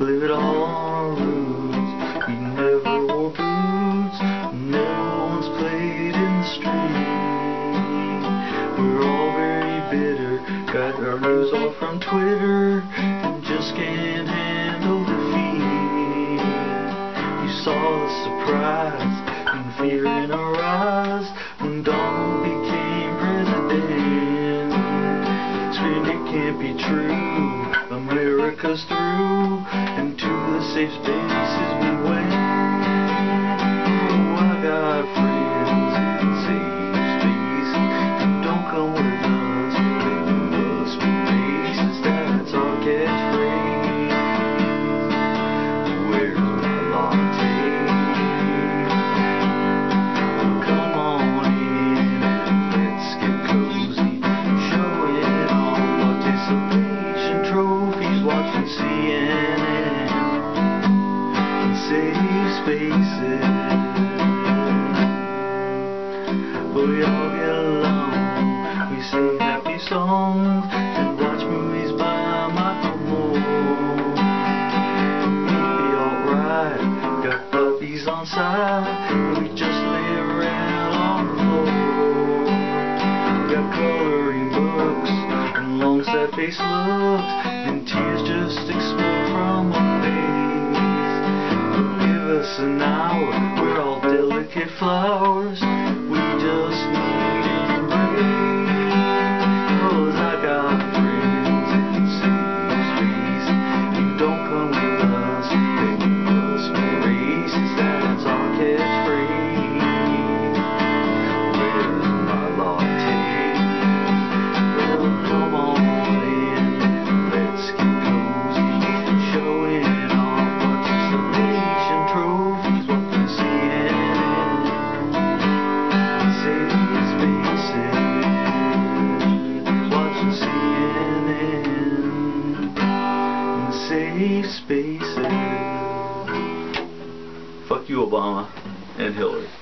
Blame it all on our roots. We never wore boots, never once played in the street. We're all very bitter, got our news all from Twitter, and just can't handle defeat. You saw the surprise and fear in our eyes when Donald became president. Screamed it can't be true, America's through, and to the safe spaces we went. Oh, I got friends in safe spaces who don't come with us. They must be racist, that's our catchphrase. Where's my latte? Come on in and let's get cozy, showing all participation trophies, watching CNN and safe spaces. We all get along, we sing happy songs and watch movies by Michael Moore. We'll be alright, got puppies on side, and we just lay around on the floor. Got coloring books and long sad face looks, and tears just explode from our face. But give us an hour, we're all delicate flowers, we just need an embrace. 'Cause I got friends in safe spaces who don't come with us. They must be racist, that's our catchphrase. Where's my latte? Well, come on in and let's get cozy, showing all participation trophies, watching CNN, safe spaces, watching CNN, safe spaces. Fuck you, Obama and Hillary.